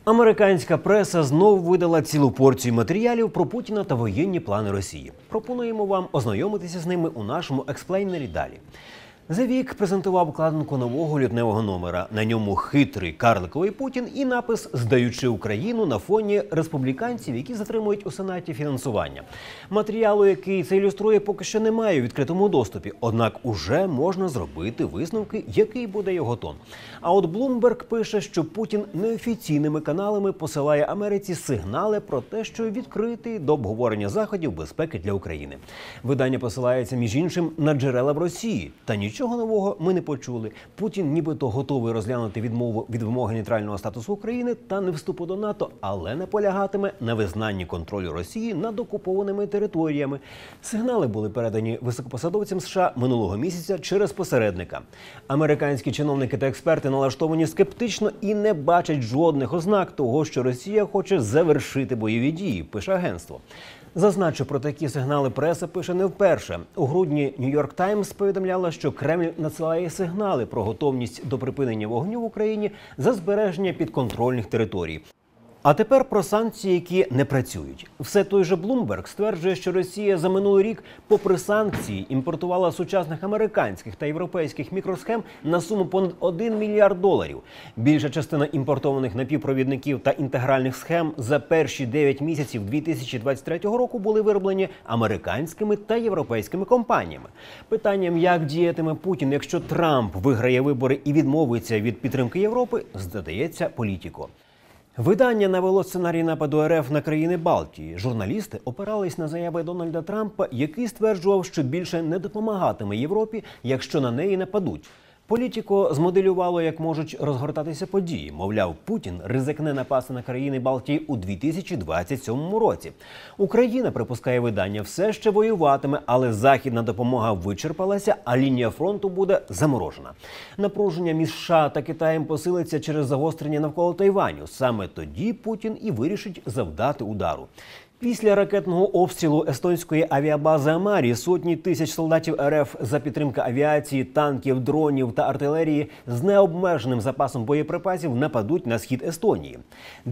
Американська преса знову видала цілу порцію матеріалів про Путіна та воєнні плани Росії. Пропонуємо вам ознайомитися з ними у нашому експлейнері далі. The Week презентував обкладинку нового лютневого номера. На ньому хитрий карликовий Путін і напис «Здаючи Україну» на фоні республіканців, які затримують у Сенаті фінансування. Матеріалу, який це ілюструє, поки що немає у відкритому доступі. Однак уже можна зробити висновки, який буде його тон. А от Bloomberg пише, що Путін неофіційними каналами посилає Америці сигнали про те, що відкритий до обговорення заходів безпеки для України. Видання посилається, між іншим, на джерела в Росії. Та нічого нового ми не почули. Путін нібито готовий розглянути відмову від вимоги нейтрального статусу України та не вступу до НАТО, але наполягатиме на визнанні контролю Росії над окупованими територіями. Сигнали були передані високопосадовцям США минулого місяця через посередника. Американські чиновники та експерти налаштовані скептично і не бачать жодних ознак того, що Росія хоче завершити бойові дії, пише агентство. Зазначу, про такі сигнали преса пише не вперше. У грудні New York Times повідомляла, що Кремль надсилає сигнали про готовність до припинення вогню в Україні за збереження підконтрольних територій. А тепер про санкції, які не працюють. Все той же Bloomberg стверджує, що Росія за минулий рік, попри санкції, імпортувала сучасних американських та європейських мікросхем на суму понад $1 мільярд. Більша частина імпортованих напівпровідників та інтегральних схем за перші 9 місяців 2023 року були вироблені американськими та європейськими компаніями. Питанням, як діятиме Путін, якщо Трамп виграє вибори і відмовиться від підтримки Європи, задається Політіко. Видання навело сценарій нападу РФ на країни Балтії. Журналісти опирались на заяви Дональда Трампа, який стверджував, що більше не допомагатиме Європі, якщо на неї нападуть. Політіко змоделювало, як можуть розгортатися події. Мовляв, Путін ризикне напасти на країни Балтії у 2027 році. Україна, припускає видання, все ще воюватиме, але західна допомога вичерпалася, а лінія фронту буде заморожена. Напруження між США та Китаєм посилиться через загострення навколо Тайваню. Саме тоді Путін і вирішить завдати удару. Після ракетного обстрілу естонської авіабази Амарі сотні тисяч солдатів РФ за підтримки авіації, танків, дронів та артилерії з необмеженим запасом боєприпасів нападуть на схід Естонії.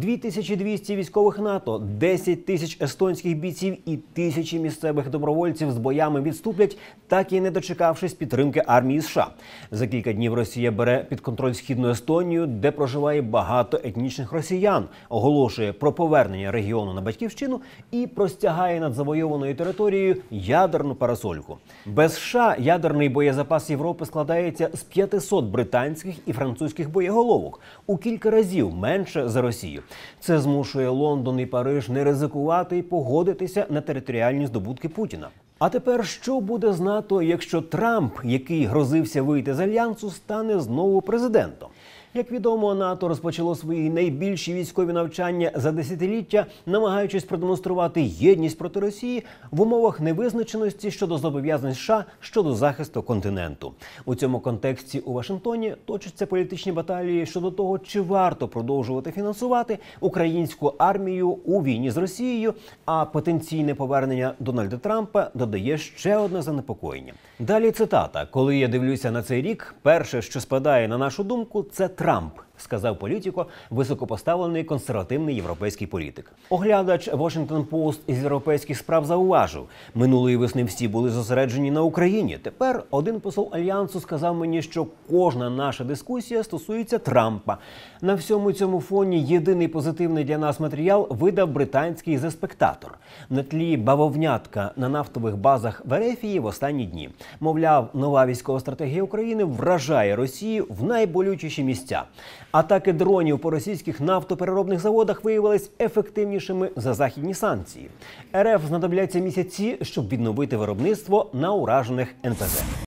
2200 військових НАТО, 10 тисяч естонських бійців і тисячі місцевих добровольців з боями відступлять, так і не дочекавшись підтримки армії США. За кілька днів Росія бере під контроль східну Естонію, де проживає багато етнічних росіян, оголошує про повернення регіону на батьківщину і простягає над завойованою територією ядерну парасольку. Без США ядерний боєзапас Європи складається з 500 британських і французьких боєголовок, у кілька разів менше за Росію. Це змушує Лондон і Париж не ризикувати і погодитися на територіальні здобутки Путіна. А тепер що буде з НАТО, якщо Трамп, який грозився вийти з Альянсу, стане знову президентом? Як відомо, НАТО розпочало свої найбільші військові навчання за десятиліття, намагаючись продемонструвати єдність проти Росії в умовах невизначеності щодо зобов'язань США щодо захисту континенту. У цьому контексті у Вашингтоні точаться політичні баталії щодо того, чи варто продовжувати фінансувати українську армію у війні з Росією, а потенційне повернення Дональда Трампа додає ще одне занепокоєння. Далі цитата. «Коли я дивлюся на цей рік, перше, що спадає на нашу думку, це Трамп», сказав Політіко, високопоставлений консервативний європейський політик. Оглядач Washington Post із європейських справ зауважив, минулої весни всі були зосереджені на Україні. Тепер один посол Альянсу сказав мені, що кожна наша дискусія стосується Трампа. На всьому цьому фоні єдиний позитивний для нас матеріал видав британський The Spectator на тлі бавовнятка на нафтових базах в Ерефії в останні дні. Мовляв, нова військова стратегія України вражає Росію в найболючіші місця. Атаки дронів по російських нафтопереробних заводах виявились ефективнішими за західні санкції. РФ знадобляться місяці, щоб відновити виробництво на уражених НПЗ.